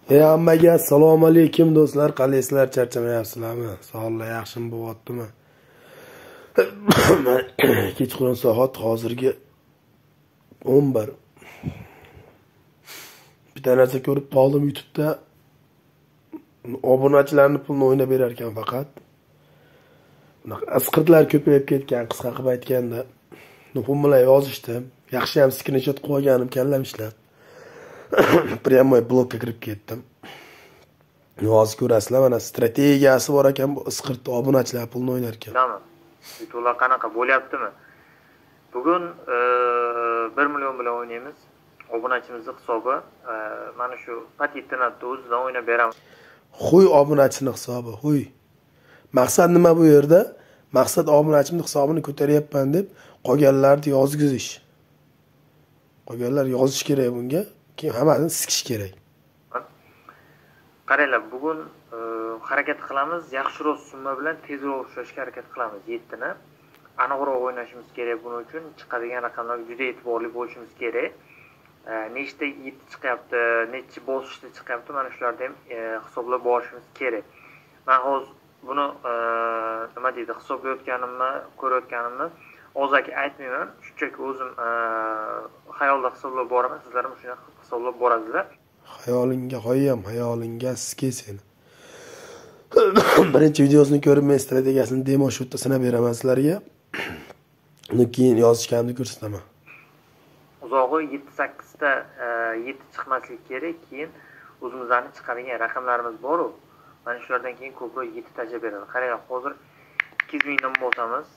Hammaga assalomu alaykum do'stlar, qalaysizlar, charchamayapsizlarmi? Sog'liq yaxshimi bo'lyaptimi? Kechqurun soat hozirgi 11. Bitta narsa ko'rib qoldim YouTube'da. Obunachilarning pulini o'ynab berar ekan faqat. Bunaqa asqirtlar ko'payib ketgan, qisqa qilib aytganda. Nufum bilan yozishdim. Yaxshi ham screenshot qo'yib olganim kallam ishlab. Прямой blokka kirib ketdim. Hozir ko'rasizlar, mana strategiyasi bor ekan bu isqirtni obunachilar pulni o'ynar ekan. Tamam. YouTube'lar qanaqa bo'lyaptimi? Bugun 1 million bilan o'ynaymiz. Obunachimizning hisobi mana shu patentni o'zidan o'ynab beramiz. Qo'y obunachining hisobi, qo'y. Maqsad nima bu yerda? Maqsad obunachimning hisobini ko'taryapman deb qolganlarni yozgizish. Qolganlar yozish kerak bunga, keyin hammasini sikish kerak. Qaranglar, bugun harakat qilamiz. Yaxshiroq summa bilan tezroq ushlashga harakat qilamiz. 7 ni aniqroq o'ynashimiz kerak. Buning uchun chiqadigan raqamlarga juda e'tiborli bo'lishimiz kerak. Nechta 7 chiqyapti, necha bosqichda chiqyapti, mana shularni ham hisoblab borishimiz kerak. Men hozir buni nima deydi, hisoblayotganimni, ko'rayotganimni o'zaki aytmayman. Shunchaki o'zim xayolda hisoblab boraman. Sizlar ham shuni hisoblab borasizlar. Xayolingga qo'yam, xayolingga sizga seni. Birinchi videosini ko'rib, men strategiyasini demo shootda sinab beraman sizlarga. Uni keyin yozishganimni ko'rsataman. Uzog'i 7-8 ta 7 chiqmaslik kerak. Keyin o'zimizning chiqadigan raqamlarimiz bor-ku. Mana shulardan keyin ko'proq 7 tacha beradi. Qaranglar, hozir 200 mingdan bosamiz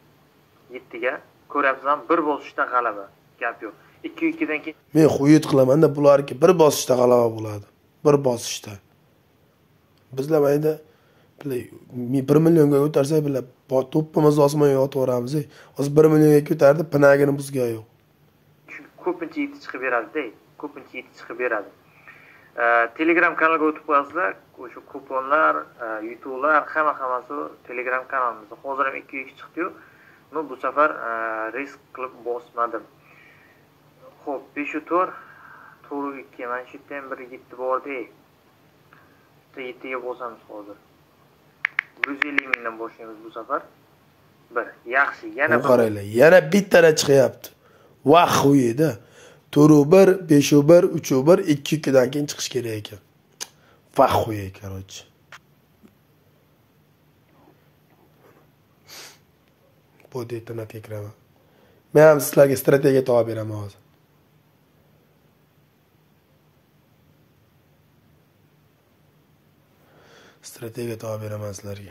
7 ga. Ko'ryapsizmi? Bir bosishda g'alaba. Gap yo'q. 2-2 dan keyin men qo'yit qilaman-da, bularga bir bosishda g'alaba bo'ladi. Bir bosishda. Bizlar mayda 1 millionga ko'tarsak, bilan to'ppimiz osmonga yotib o'ramiz. Hozir 1 millionga ko'tardi, pinagini bizga yo'q. Ko'pincha 7 chiqib beradi-da. Ko'pincha 7 chiqib beradi. Telegram kanalga o'tib qo'yasizlar. O'sha kuponlar, YouTube'lar, hammasi Telegram kanalimizda. Hozir ham 2-2 chiqdi-yu. Men bu safar risk qilib bosmadim. Xo'p, 5-4, 4-2, mana shu yerdan bir 7 bordi. 7 ga bosamiz hozir. 150 mingdan boshlaymiz bu safar. 1. Yaxshi, yana bir. Qaranglar, yana bittalar chiqyapti. Vah qo'ydi. 4-1, 5-1, 3-1, 2-2 dan keyin chiqish kerak ekan. Vah qo'ydi, короче. Bu detonatga kiraman. Men ham sizlarga strategiya topib beraman hozir. Strategiya topib beraman sizlarga.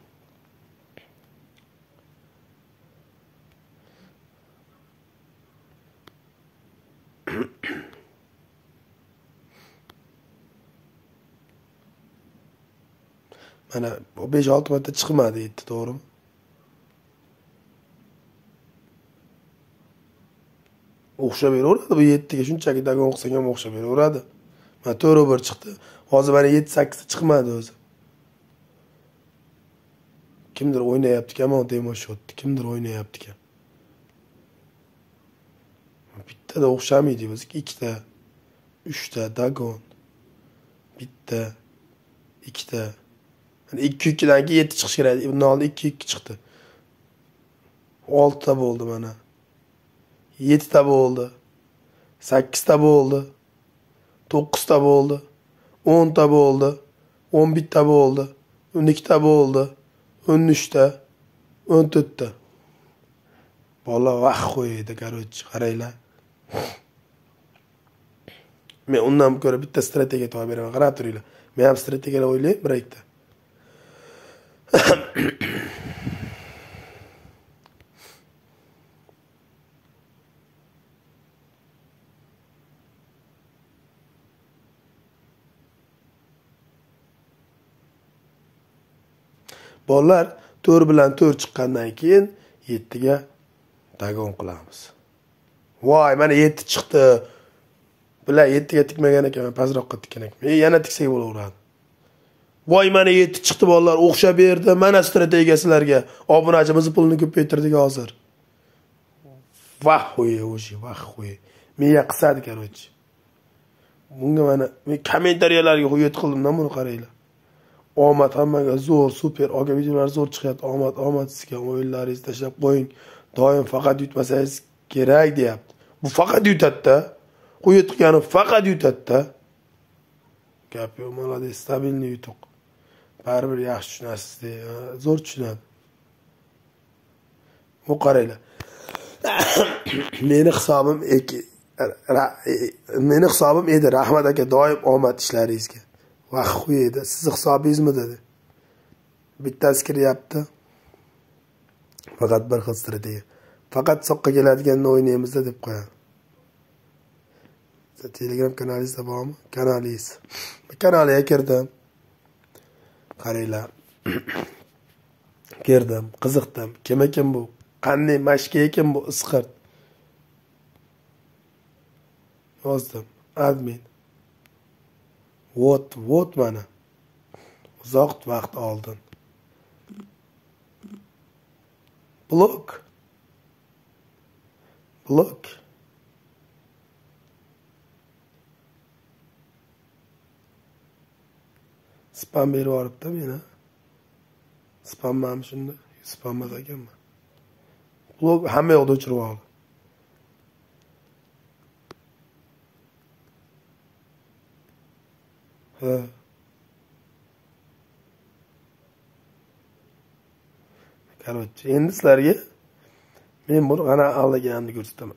Mana 5-6 marta chiqmadi, yetti, to'g'rimi? O'xshab beraveradi bu 7 ga, shunchaki dagon o'qisak ham o'xshab beraveradi. Mana 4-1 chiqdi. Hozir mana 7-8 ta chiqmadi o'zi. Kimdir o'ynayapti ekan, men demo shotdi. Kimdir o'ynayapti ekan. Bittada o'xshamaydi biz. 2 ta, 3 ta dagon. Bitta, 2 ta. Hani 2-2 dan keyin 7 chiqish kerak. Bundan oldin 2-2 chiqdi. 6 ta bo'ldi mana. 7 ta bo'ldi. 8 ta bo'ldi. 9 ta bo'ldi. 10 ta bo'ldi. 11 ta bo'ldi. 12 ta bo'ldi. 13 ta. 14 ta. Bola vah qo'ydi, короче, qaranglar. Men undan ko'ra bitta strategiya topib beraman. Qarab turinglar. Men ham strategiyalar o'ylayman, bir ikkita. Bolalar 4 bilan 4 chiqqandan keyin 7 ga dagon qilamiz. Voy, mana 7 chiqdi. Bular 7 ga tikmagan ekan, pastroqqa tikkan ekan. Yana tiksak bo'laveradi. Voy, mana 7 chiqdi bolalar, o'xshab berdi. Mana strategiya sizlarga. Obunachimizni pulini ko'paytirdik hozir. Vah qo'y, o'shi, vah qo'y. Menga qisadi, короче. Bunga mana men kommentariyalarga hujjat qildimdan buni qaranglar. Omad hammaga zo'r, super, aka videolar zo'r chiqyapti. Omad sizga, o'yinlaringizni tashlab qo'ying. Doim faqat yutmasangiz kerak deyapti. Bu faqat yutadi-da. Hujjat qilgani faqat yutadi-da. Gap yo'q, молодец, stabilniy yutuq. Baribir yaxshi tushunasiz de, zo'r tushunadi. Bu qaranglar. Meni hisobim edi, Rahmat aka, doim omad ishlaringizga. Vaqt qo'ydi. Sizni hisobingizmi dedi. Bittasi kiryapti. Faqat bir xil strategiya. Faqat soqqa keladiganini o'ynaymiz deb qo'yadi. Telegram kanalingizda bormi? Kanalingiz. Kanaliga kirdim. Qaranglar. Kirdim, qiziqdim. Kim ekan bu? Qanday mashka ekan bu isqirt? Yozdim. Admin. Vot mana. Uzoq vaqt oldin. Blok. Spam berib yuboribdi meni. Spammam shunda. Spammas ekanman. Blok hamma yoqda o'chirib oldi. Короче, endi sizlarga men buni qana aldaganimni ko'rsataman.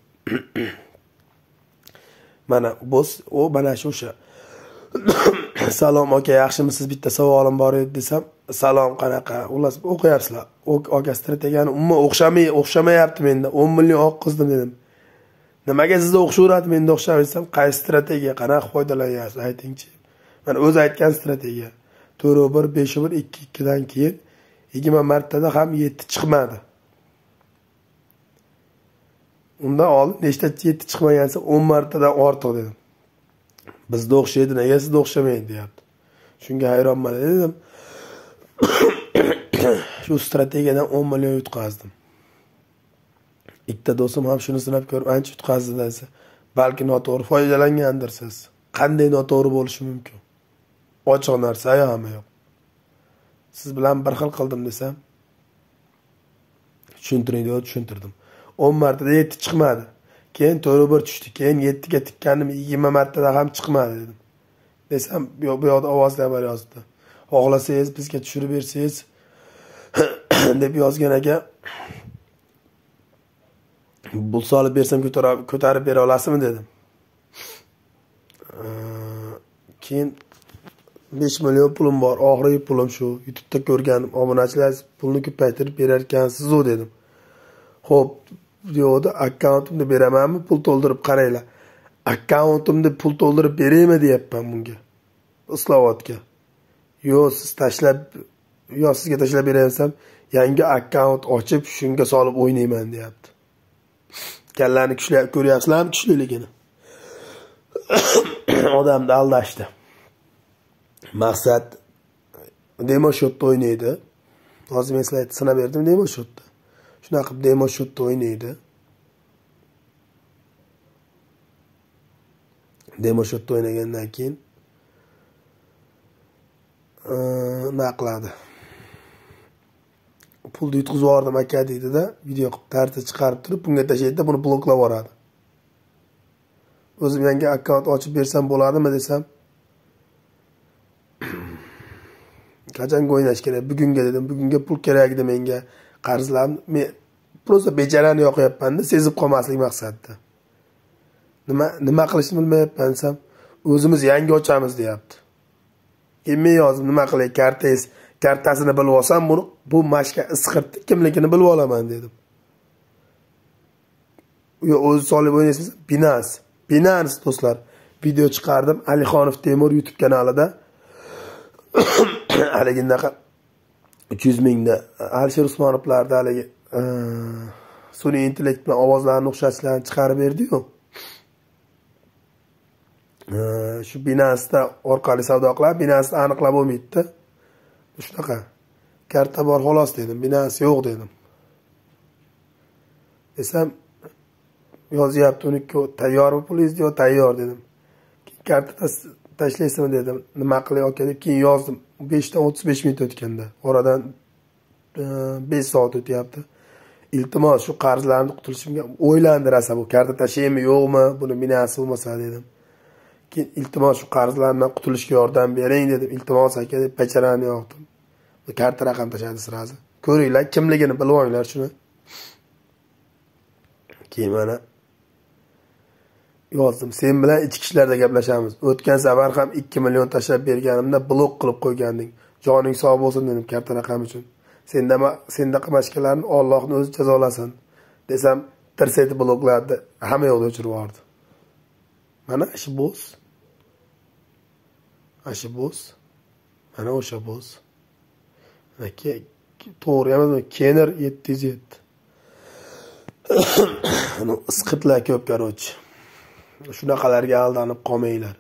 Mana o mana o'sha. Salom aka, yaxshimisiz? Bitta savolim bor edi desam, salom qanaqa? Xullas o'qiyapsizlar. Aka strategiyani umuman o'xshamayapti menda. 10 million o'qizdim dedim. Nimaga sizda o'xshaveradi, menda o'xshamayapsam, qaysi strategiya, qanaqa foydalanyapsiz aytingchi. Mana o'zi aytgan strategiya. 4-1, 5-1, 2-2 dan keyin 20 martada ham 7 chiqmadi. Undan oldin nechta 7 chiqmagansa 10 martadan ortiq dedim. Bizda o'xshaydi, nega sizda o'xshamaydi deyapti. Shunga hayronman dedim. Shu strategiyadan 10 million yutqazdim. Ikkita do'stim ham shuni sinab ko'rib ancha yutqazdi desa, balki noto'g'ri foydalangandirsiz. Qanday noto'g'ri bo'lishi mumkin? Ochiq narsa hamma yo'q. Siz bilan bir xil qildim desam, tushuntiring deb tushuntirdim. 10 martada 7 chiqmadi. Keyin 4-1 tushdi. Keyin 7 ga tikkandim, 20 martada ham chiqmadi dedim. Desam, bu yoqda ovozlar bor yozdi. Xohlasangiz bizga tushirib bersangiz deb yozgan ekan. Pul solib bersam ko'tarib bera olasizmi dedim. Keyin 5 million pulim bor. Oxirgi pulim shu. YouTube'da ko'rganim. Obunachilar pulni ko'paytirib berar ekansiz-ku dedim. Xo'p, videoda akkauntimni beramanmi? Pul to'ldirib qaranglar. Akkauntimni pul to'ldirib beraymi deyapman bunga. Islovatga. Sizga tashlab beraysam, yangi akkaunt ochib, shunga solib o'ynayman deyapti. Kallani ko'ryapsizlarmi kuchliligini? Odamni aldashdi. Maqsad demo shotda o'ynaydi. Hozir men sizlarga sinab berdim demo shotda. Shunaqa qilib demo shotda o'ynaydi. Demo shotda o'ynagandan keyin nima qiladi? Pulni yutqizib yubordim aka deydi-da, video qilib tartib chiqarib turib, bunga tashlaydi-da, buni bloklab yuboradi. O'zim yangi akkaunt ochib bersam bo'ladimi desam, qachonga o'ynash kerak? Bugunga dedim. Bugunga pul kerak edi menga. Qarzlarni men prosta bejarani yoqyapman-da, sezib qolmaslik maqsadida. Nima qilishni bilmayapman desam, o'zimiz yangi ochamiz deyapti. Men yozdim, nima qilay, kartasini bilib olsam, bu mashka isqirtni kimligini bilib olaman dedim. O'zi solib o'ynaysiz, Binance do'stlar. Video chiqardim Alixonov Temur YouTube kanalida. Haligindaqa 300 mingda Alisher Usmonovlarda haligi sun'iy intellekt bilan ovozlarni o'xshashlarni chiqarib berdi-ku. Shu Binance'da orqali savdo qilib, Binance'ni aniqlab bo'lmaydi-da. Shunaqa. Karta bor xolos dedim, Binance yo'q dedim. Desam, yozyapti 12 tayyormi pulingiz? Yo'q, tayyor dedim. karta tashlaysizmi dedim. Nima qilay aka deb keyin yozdim. 5 dan 35 minut o'tganda. Oradan 5 soat o'tyapti. Iltimos shu qarzlarni qutulishimga o'ylandi rosa bu karta tashlaymi yo'qmi, buni binasi bo'lmasa dedim. Keyin iltimos shu qarzlardan qutulishga yordam bering dedim. Iltimos aka deb pacharani yoqdim. Bu karta raqam tashladi sirasi. Ko'ringlar, kimligini bilib olinglar shuni. Keyin mana yozdim. Sen bilan ichki ishlarda gaplashamiz. O'tgan safar ham 2 million tashlab berganimda blok qilib qo'yganding. Joning sog' bo'lsin dedim karta raqam uchun. Senda qilmashkalarni Allohning o'zi jazolasin desam, tirsaydi bloklarni hamma yo'qda o'chirib yubordi. Mana shu bo'z. Ashi bo'z. Mana o'sha bo'z. To'g'ri emasmi? Kenner 707. Ana isqitlar ko'p qarochi. Shunaqalarga aldanib qolmanglar.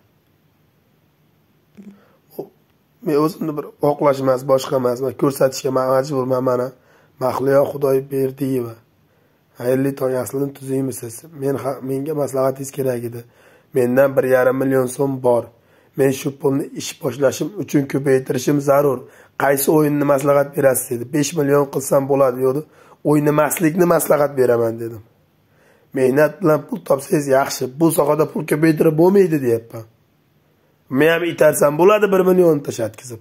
Men o'zimni bir oqlash emas, boshqa emas, men ko'rsatishga majburman mana. Mahliyo Xudoy Berdiyeva. Xayrli tong, aslini tuzingmisiz? Menga maslahatingiz kerak edi. Mendan 1,5 million so'm bor. Men shu pulni ish boshlashim uchun ko'paytirishim zarur. Qaysi o'yinni maslahat berasiz dedi. 5 million qilsam bo'ladi dedi. O'ynamaslikni maslahat beraman dedim. Mehnat bilan pul topsangiz yaxshi. Bu sohada pul ko'paytirib bo'lmaydi deyapman. Men ham itarsam bo'ladi 1 million tashatkizib.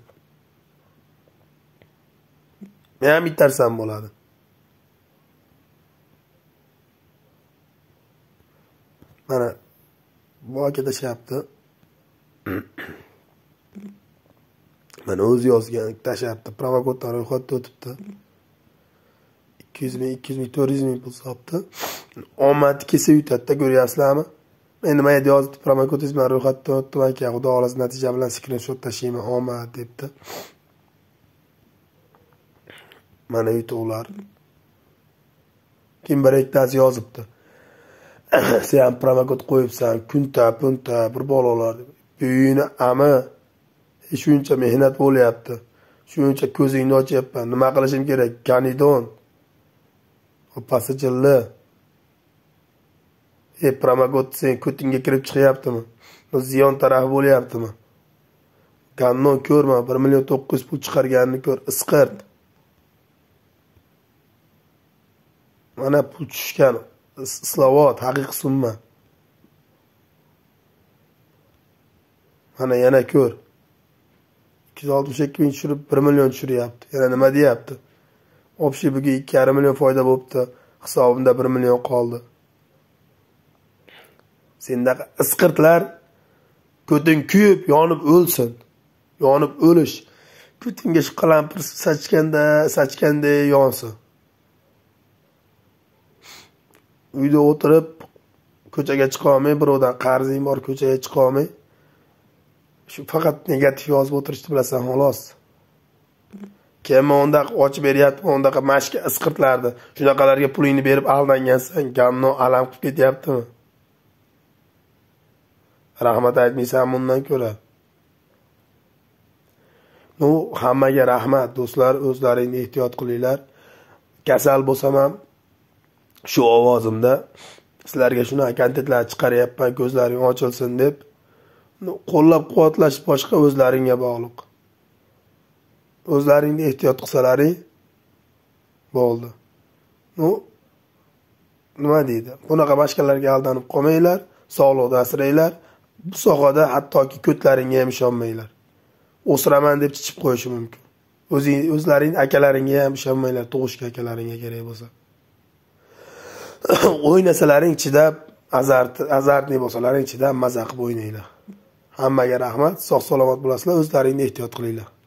Men ham itarsam bo'ladi. Mana bu aka tashyapti. Mana o'zi yozgan tashyapti. Provokatdan ro'yxatda o'tibdi. 200 ming, 200 ming, 400 ming pul solibdi. Omad kelsa yutadi-da, ko'ryapsizlarmi? Men nima edi yozibdi, promokotingiz bilan ro'yxatdan o'tdim aka, xudo xohlasa natija bilan skrinshot tashlayman, omad debdi. Mana yutuqlar. Kim bir ikkitasi yozibdi. Sen ham promokot qo'yibsan, kunta, punta, bir bolalar deb. Buyini ami shuncha mehnat bo'lyapti. Shuncha ko'zingni ochyapman. Nima qilishim kerak? Ganidon. Opasi jilli. Promokot sen ko'tingga kirib chiqyaptimi? Ziyon taraf bo'lyaptimi? Gannon ko'rma, 1 million 900 pul chiqarganini ko'r, isqirt. Mana pul tushgan, islovot, haqiqiy summa. Mana yana ko'r. 262 ming tushirib 1 million tushiryapti. Yana nima deyapti? Obshi bugun 2,5 million foyda bo'libdi. Hisobimda 1 million qoldi. Sendaqa isqirtlar ko'ting kuyib, yonib o'lsin. Yonib o'lish. Ko'tingga shu qalampir sachganda yonsin. Uyda o'tirib ko'chaga chiqa olmay, birovdan qarzing bor, ko'chaga chiqa olmay, shu faqat negativ yozib o'tirishni bilasan, xolos. Kim unda ochib beryapti, undaqa mashka isqirtlardi. Shunaqalarga pulingni berib aldangansan, gamno alam qilib ketyaptimi? Rahmat aytmaysan bundan ko'ra. Hammaga rahmat, do'stlar, o'zlaringni ehtiyot qilinglar. Kasal bo'lsam ham shu ovozimda sizlarga shuna kontentlar chiqaryapman, ko'zlaring ochilsin deb. Qo'llab-quvvatlash boshqa, o'zlaringga bog'liq. O'zlaringni ehtiyot qilsalaring bo'ldi. Nima deydi? Bunaqa boshqalarga aldanib qolmanglar, sog'liqni asranglar. Bu sohada hattoki ko'tlaringga ham ishonmanglar. O'siraman deb chichib qo'yishi mumkin. O'zlaring akalaringga ham ishonmanglar, tug'ishga akalaringga kerak bo'lsa. O'ynasalaring chidab, azartli bo'lsalaring chidab maza qilib o'ynanglar. Hammaga rahmat, sog' salomat bo'lasizlar, o'zlaringni ehtiyot qilinglar.